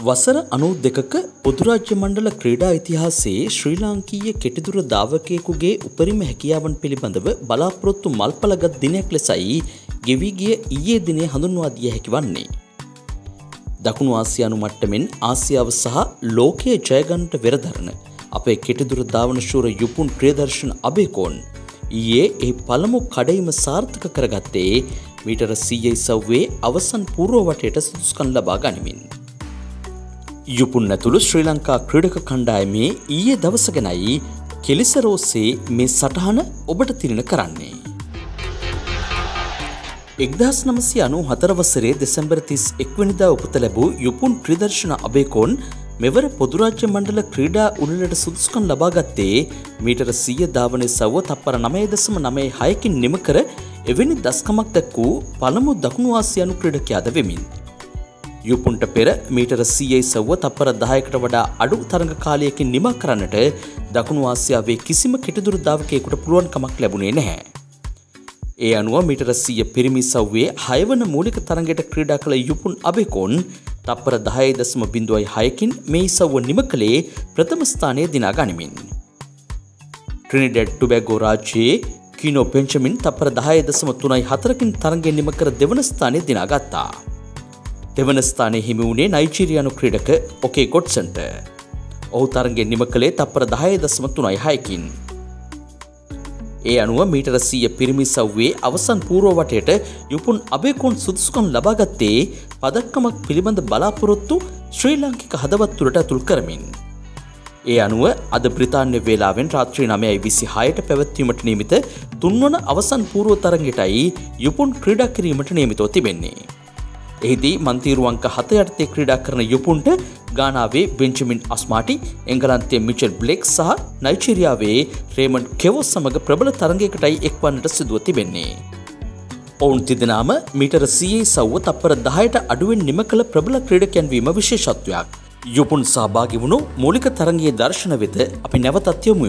වසර 92ක පොදුරාජ්‍ය මණ්ඩල ක්‍රීඩා ඉතිහාසයේ ශ්‍රී ලාංකීය කෙටිදුර ධාවකයෙකුගේ උපරිම හැකියාවන් පිළිබඳව බලාපොරොත්තු මල්පලගත් දිනයක් ලෙසයි ගෙවී ගිය ඊයේ දිනේ හඳුන්වා දිය හැකි වන්නේ. දකුණු ආසියානු මට්ටමින් ආසියාව සහ ලෝකයේ ජයගන්නට වෙරදරන අපේ කෙටිදුර ධාවන ශූර යුපුන් ප්‍රියදර්ශන අබේකෝන් ඊයේ ඒ පළමු කඩයිම සාර්ථක කරගත්තේ මීටර 100 ඉසව්වේ අවසන් පූර්ව වටයට සුදුසුකම් ලබා ගනිමින්. යුපුන් ඇතුළු ශ්‍රී ලංකා ක්‍රීඩක කණ්ඩායමේ ඊයේ දවස ගැනයි කෙලිසරෝසේ මේ සටහන ඔබට තිරණ කරන්නේ. 1994 වසරේ දෙසැම්බර් 31 වෙනිදා උපත ලැබූ යුපුන් ප්‍රියදර්ශන අබේකෝන් මෙවර පොදුරාජ්‍ය මණ්ඩල ක්‍රීඩා උළෙලට සුදුසුකම් ලබා ගත්තේ මීටර 100 ධාවනයේ සව්ව තප්පර 9.96කින් නිම කර එවැනි දස්කමක් දක්වූ පළමු දකුණු ආසියානු ක්‍රීඩකයාද වෙමින්. යුපුන්ට පෙර මීටර 100 සව්ව තප්පර 10කට වඩා අඩු තරඟ කාලයකින් නිමා කරන්නට දකුණු ආසියාවේ කිසිම කෙටිදුර ධාවකයෙකුට පුළුවන් කමක් ලැබුණේ නැහැ. ඒ අනුව මීටර 100 පිරිමි සව්වේ 6 වන මූලික තරඟයට ක්‍රීඩා කළ යුපුන් අබේකෝන් තප්පර 10.06කින් මේ ඉසව්ව නිම කළේ ප්‍රථම ස්ථානය දිනා ගනිමින්. ට්‍රිනිඩඩ් ටොබැගෝ රාජ්‍යයේ කීනෝ බෙන්ජමින් තප්පර 10.34කින් තරඟය නිම කර දෙවන ස්ථානය දිනා ගත්තා. දෙවන ස්ථානයේ හිමි වුණේ නයිජීරියානු ක්‍රීඩක ඔකේ ගොඩ්සන්ට. ඔහු තරඟය නිම කළේ තප්පර 10.36කින්. ඒ අනුව මීටර 100 පිරිමි සව්වේ අවසන් පූර්ව වටයට යුපුන් අබේකෝන් සුදුසුකම් ලබා ගත්තේ පදක්කමක් පිළිබඳ බලාපොරොත්තු ශ්‍රී ලාංකික හදවත් තුළට ඇතුල් කරමින්. ඒ අනුව අද බ්‍රිතාන්‍ය වේලාවෙන් රාත්‍රී 9:26ට පැවැත්වීමට නියමිත තුන්වන අවසන් පූර්ව තරඟයටයි යුපුන් ක්‍රීඩා කිරීමට නියමිතව තිබෙන්නේ. එහිදී මන්තිරු අංක 7 යටතේ ක්‍රීඩා කරන යුපුන්ට ගානාවේ බෙන්ජමින් අස්මාටි, එංගලන්තයේ මිචෙල් බ්ලේක් සහ නයිජීරියාවේ රේමන්ඩ් කෙවොස් සමග ප්‍රබල තරඟයකටයි එක්වන්නට සිදුව තිබෙන්නේ. ඔවුන් තිදෙනාම මීටර 100 සව්ව තප්පර 10ට අඩුවෙන් නිම කළ ප්‍රබල ක්‍රීඩකයන් වීම විශේෂත්වයක්. යුපුන් සහභාගී වුණු මූලික තරඟයේ දර්ශන වෙත අපි නැවතත් යමු.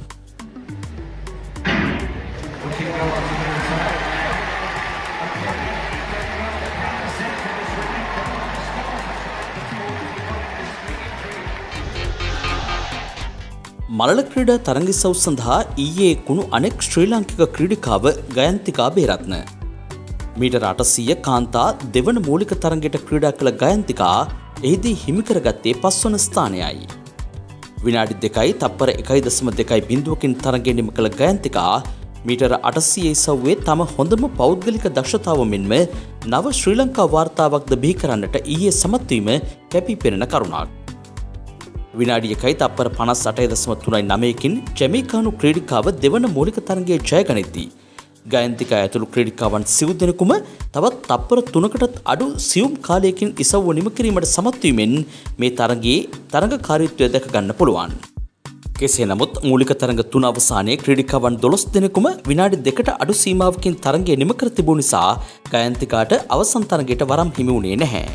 මලල ක්‍රීඩා තරඟිසව් සඳහා ඊයේ කුණු අනෙක් ශ්‍රී ලාංකික ක්‍රීඩිකාව ගයන්තිකා බේරත්න. මීටර 800 කාන්තා දෙවන මූලික තරඟයට ක්‍රීඩා කළ ගයන්තිකා එහිදී හිමි කරගත්තේ 5 වන ස්ථානයයි. විනාඩි 2යි තප්පර 1.2කින් තරඟය නිම කළ ගයන්තිකා මීටර 800 ඉසව්වේ තම හොඳම පෞද්ගලික දක්ෂතාව මෙන්ම නව ශ්‍රී ලංකා වාර්තාවක්ද බිහි කරන්නට ඊයේ සමත් වීම කැපී පෙනෙන කරුණක්. විනාඩි 1යි තප්පර 58.39කින් ජමයිකානු ක්‍රීඩිකාව දෙවන මූලික තරඟයේ ජය ගනිද්දී ගයන්තිකා ඇතුළු ක්‍රීඩිකාවන් සිව් දෙනෙකුම තවත් තප්පර 3කටත් අඩු සියුම් කාලයකින් ඉසව්ව නිම කිරීමට සමත් වීමෙන් මේ තරඟයේ තරඟකාරීත්වය දැක ගන්න පුළුවන්. කෙසේ නමුත් මූලික තරඟ 3 අවසානයේ ක්‍රීඩිකාවන් 12 දෙනෙකුම විනාඩි 2කට අඩු සීමාවකින් තරඟය නිම කර තිබුණු නිසා ගයන්තිකාට අවසන් තරඟයට වරම් හිමි වුණේ නැහැ.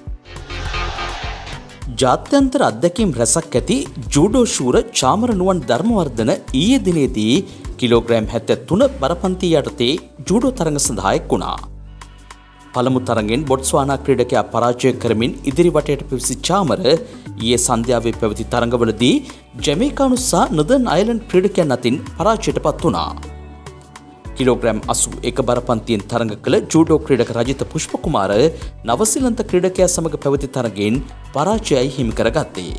ජාත්‍යන්තර අත්දැකීම් රැසක් ඇති ජූඩෝ ශූර චාමර නුවන් ධර්මවර්ධන ඊයේ දිනේදී කිලෝග්‍රෑම් 73 බරපන්තිය යටතේ ජූඩෝ තරඟ සඳහා එක් වුණා. පළමු තරඟෙන් බොට්ස්වානා ක්‍රීඩකයා පරාජය කරමින් ඉදිරි වටයට පිවිසි චාමර ඊයේ සන්ධ්‍යාවේ පැවති තරඟවලදී ජමයිකානු සහ නොදර්න් අයර්ලන්ඩ් ක්‍රීඩකයන් අතින් පරාජයට පත් වුණා. කිලෝග්‍රෑම් 81 බරපන්තියෙන් තරඟ කළ ජූඩෝ ක්‍රීඩක රජිත පුෂ්පකුමාර නවසීලන්ත ක්‍රීඩකයා සමග පැවති තරඟෙන් පරාජයයි හිමි කරගත්තේ.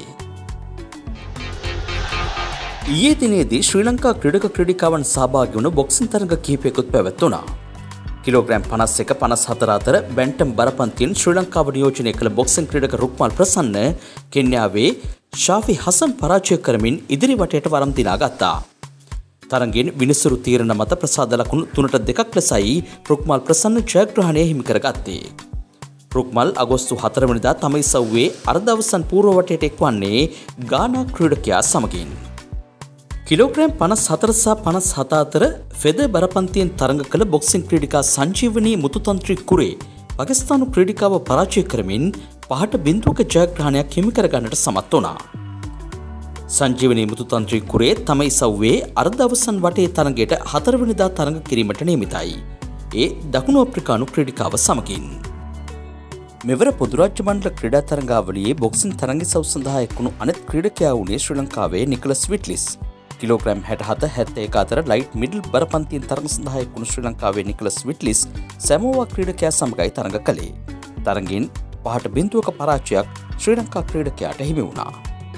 ඊයේ දිනේදී ශ්‍රී ලංකා ක්‍රීඩක ක්‍රීඩිකාවන් සහභාගී වුණු බොක්සිං තරඟ කිහිපයකුත් පැවැත්වුණා. කිලෝග්‍රෑම් 51 54 අතර බැන්ටම් බරපන්තියෙන් ශ්‍රී ලංකාව නියෝජනය කළ බොක්සිං ක්‍රීඩක රුක්මල් ප්‍රසන්න කෙන්යාවේ ෂාෆි හසන් පරාජය කරමින් ඉදිරි වටයට වරම් දිනා ගත්තා. තරගෙන් විනිසුරු තීරණ මත ප්‍රසාද ලකුණු 3-2 ලෙසයි රුක්මල් ප්‍රසන්න ජයග්‍රහණය හිමි කරගත්තේ. රුක්මල් අගෝස්තු 4 වෙනිදා තම ඉසව්වේ අර්ධ අවසන් පූර්ව වටයට එක්වන්නේ ගානා ක්‍රීඩකයා සමගින්. කිලෝග්‍රෑම් 54 සහ 57 අතර ෆෙදර් බරපන්තියෙන් තරඟ කළ බොක්සිං ක්‍රීඩිකා සංජීවනී මුතුතන්ත්‍රී කුරේ පාකිස්තානු ක්‍රීඩිකාව පරාජය කරමින් 5.0ක ජයග්‍රහණයක් හිමි කරගන්නට සමත් වුණා. සංජීවනී මුතුතන්ත්‍රී කුරේ තම ඉසව්වේ අර්ධ අවසන් වටේ තරඟයට 4 වෙනිදා තරඟ කිරීමට නියමිතයි. ඒ දකුණු අප්‍රිකානු ක්‍රීඩිකාව සමගින්. මෙවර පොදුරාජ්‍ය මණ්ඩල ක්‍රීඩා තරඟාවලියේ බොක්සිං තරඟිසව් සඳහා එක්වුණු අනෙක් ක්‍රීඩකයා වුණේ ශ්‍රී ලංකාවේ නිකලස් විට්ලිස්. කිලෝග්‍රෑම් 67-71 අතර ලයිට් මිඩල් බරපන්තියෙන් තරඟ සඳහා එක්වුණු ශ්‍රී ලංකාවේ නිකලස් විට්ලිස් සැමෝවා ක්‍රීඩකයා සමගයි තරඟ කළේ. තරඟින් 5-0ක පරාජයක් ශ්‍රී ලංකා ක්‍රීඩකයාට හිමි වුණා.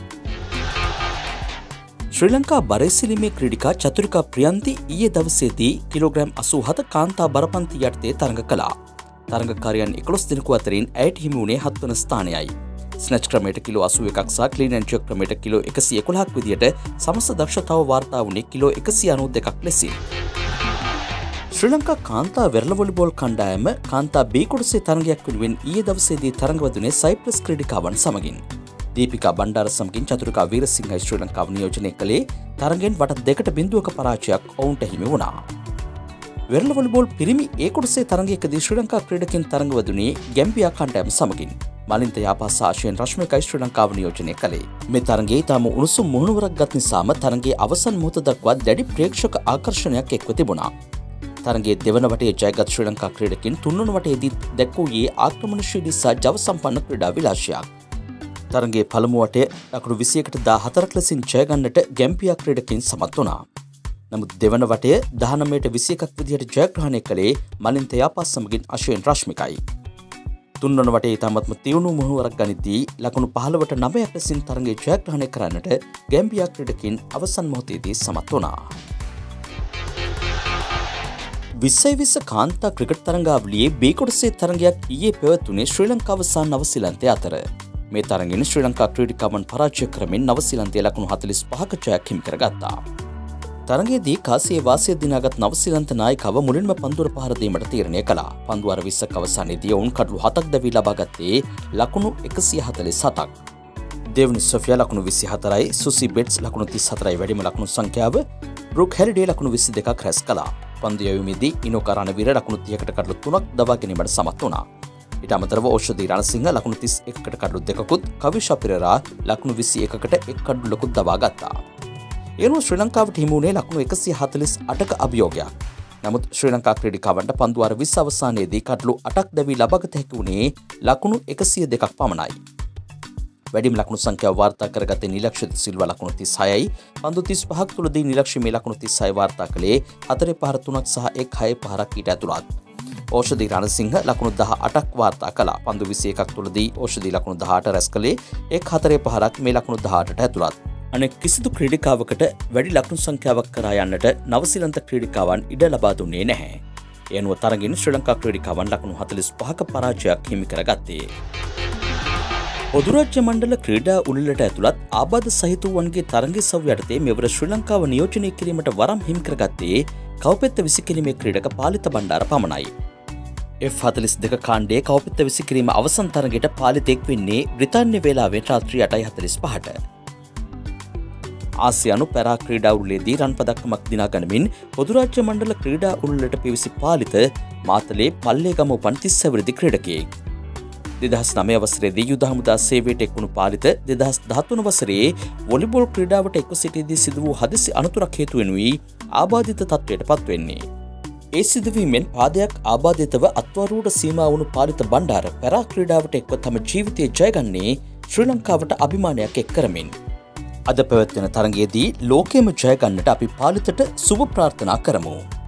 ශ්‍රී ලංකා බරයිසිලිමේ ක්‍රීඩිකා චතුරිකා ප්‍රියන්ති ඊයේ දවසේදී කිලෝග්‍රෑම් 87 කාන්තා බරපන්ති යටතේ තරඟ කළා. තරඟකාරයන් 11 දෙනෙකු අතරින් ඇයට හිමි වුණේ 7 වන ස්ථානයයි. ස්නැච් ක්‍රමයට කිලෝ 81ක් සහ ක්ලීන් ඇන්ඩ් ජර්ක් ක්‍රමයට කිලෝ 111ක් විදියට සමස්ත දක්ෂතාව වාර්තා වුණේ කිලෝ 192ක් ලෙසින්. ශ්‍රී ලංකා කාන්තා වෙරළ වොලිබෝල් කණ්ඩායම කාන්තා B කොටසේ තරඟයක් වෙනුවෙන් ඊයේ දවසේදී තරඟවදුනේ සයිප්‍රස් ක්‍රීඩිකාවන් සමගින්. දීපිකා බණ්ඩාර සමගින් චතුරිකා වීරසිංහයි ශ්‍රී ලංකාව නියෝජනය කළේ තරගෙන් වට 2-0ක පරාජයක් ඔවුන්ට හිමි වුණා. වෙරළ වොලිබෝල් පිරිමි ඒ කොටසේ තරඟයකදී ශ්‍රී ලංකා ක්‍රීඩකින් තරඟවදුනේ ගැම්බියා කණ්ඩායම සමගින්. මලින්ත යාපා ආශයෙන් රශ්මිකයි ශ්‍රී ලංකාව නියෝජනය කළේ. මේ තරඟයේ තාම උණුසුම් මුහුණුවරක් ගත් නිසාම තරඟයේ අවසන් මොහොත දක්වා දැඩි ප්‍රේක්ෂක ආකර්ෂණයක් එක්ව තිබුණා. තරඟයේ දෙවන වටේ ජයගත් ශ්‍රී ලංකා ක්‍රීඩකින් තුන්වන වටේදී දැක්වූයේ ආක්‍රමණශීලී සහ ජව සම්පන්න ක්‍රීඩා විලාසයක්. තරඟයේ පළමු වටය ලකුණු 21-14ක් ලෙසින් ජයගන්නට ගැම්බියා ක්‍රීඩකින් සමත් වුණා. නමුත් දෙවන වටය 19-21ක් විදිහට ජයග්‍රහණය කළේ මලින්ත යාපා සමගින් අශයෙන් රශ්මිකයි. තුන්වන වටේ ඉතාමත්ම තියුණු මුහුණුවරක් ගනිද්දී ලකුණු 15-9ක් ලෙසින් තරඟයේ ජයග්‍රහණය කරන්නට ගැම්බියා ක්‍රීඩකින් අවසන් මොහොතේදී සමත් වුණා. 2020 කාන්තා ක්‍රිකට් තරඟාවලියේ B කොටසේ තරඟයක් ඊයේ පැවැතුනේ ශ්‍රී ලංකාව සහ නවසීලන්තය අතර. මේ තරඟෙන් ශ්‍රී ලංකා ක්‍රීඩිකාවන් පරාජය කරමින් නවසීලන්තය ලකුණු 45ක ජයක් හිමි කරගත්තා. තරඟයේදී කාසියේ වාසිය දිනාගත් නවසීලන්ත නායිකාව මුලින්ම පන්දුර පහර දීමට තීරණය කළා. පන්දු 20ක් අවසානයේදී ඔවුන් කඩලු 7ක් දැවී ලබා ගත්තේ ලකුණු 147ක්. දෙවනි සොෆියා ලකුණු 24යි, සුසි බෙට්ස් ලකුණු 34යි වැඩිම ලකුණු සංඛ්‍යාව, බ්‍රූක් හැරිඩේ ලකුණු 22ක් රැස් කළා. පන්දු යැවීමේදී ඉනෝකා රණවීර ලකුණු 30කට කඩලු 3ක් දබා ගැනීමට සමත් වුණා. ඊට අමතරව ඕෂධි රණසිංහ ලකුණු 31කට කඩලු 2කුත්, කවිෂා පෙරේරා ලකුණු 21කට 1 කඩලුකුත් දබා ගත්තා. එනුව ශ්‍රී ලංකාවට හිමි වුණේ ලකුණු 148ක අභියෝගයක්. නමුත් ශ්‍රී ලංකා ක්‍රීඩිකාවන්ට පන්දු 20 අවසානයේදී කඩලු 8ක් දැවී ලබාගත හැකි වුණේ ලකුණු 102ක් පමණයි. වැඩිම ලකුණු සංඛ්‍යාව වාර්තා කරගත්තේ නිලක්ෂිත සිල්වා ලකුණු 36යි. පන්දු 35ක් තුලදී නිලක්ෂි මේ ලකුණු 36 වාර්තා කළේ 4 පහර 3ක් සහ 1 6 පහරක් ඊට ඇතුළත්. ඕෂධි රණසිංහ ලකුණු 18ක් වාර්තා කළා. පන්දු 21ක් තුලදී ඕෂධි ලකුණු 18 රැස් කළේ 1 4 පහරක් මේ ලකුණු 18ට ඇතුළත්. අනෙක් කිසිදු ක්‍රීඩිකාවකට වැඩි ලකුණු සංඛ්‍යාවක් කරා යන්නට නවසීලන්ත ක්‍රීඩිකාවන් ඉඩ ලබා දුන්නේ නැහැ. ඒ අනුව තරගින් ශ්‍රී ලංකා ක්‍රීඩිකාවන් ලකුණු 45ක පරාජයක් හිමි කරගත්තේ. පොදුරාජ්‍ය මණ්ඩල ක්‍රීඩා උළෙලට ඇතුළත් ආබාධ සහිත වූවන්ගේ තරගිසව් යටතේ මෙවර ශ්‍රී ලංකාව නියෝජනය කිරීමට වරම් හිමි කරගත්තේ කවපෙත්ත විසිකිරීමේ ක්‍රීඩක පාලිත බණ්ඩාර පමණයි. F42 කාණ්ඩයේ කවපෙත්ත විසිකිරීම අවසන් තරගයට පාලිතෙක් වෙන්නේ බ්‍රිතාන්‍ය වේලාවෙන් රාත්‍රී 8:45ට. ආසියානු පැරා ක්‍රීඩා උළෙලේදී රන් පදක්කමක් දිනා ගනිමින් පොදුරාජ්‍ය මණ්ඩල ක්‍රීඩා උළෙලට පිවිසි පාලිත මාතලේ පල්ලේගම උපන් 30 අවුරුදු ක්‍රීඩකයෙක්. 2009 වසරේදී යුද හමුදා සේවයට එක්වුණු පාලිත 2013 වසරේ වොලිබෝල් ක්‍රීඩාවට එක්ව සිටියදී සිදු වූ හදිසි අනතුරක් හේතු වෙනුයි ආබාධිත තත්ත්වයට පත්වෙන්නේ. ඒ සිදුවීමෙන් පාදයක් ආබාධිතව අත්වරුවට සීමා වුණු පාලිත බණ්ඩාර පැරා ක්‍රීඩාවට එක්ව තම ජීවිතය ජයගන්නේ ශ්‍රී ලංකාවට අභිමානයක් එක් කරමින්. අද පැවැත්වෙන තරගයේදී ලෝකයේම ජයගන්නට අපි පාලිතට සුබ ප්‍රාර්ථනා කරමු.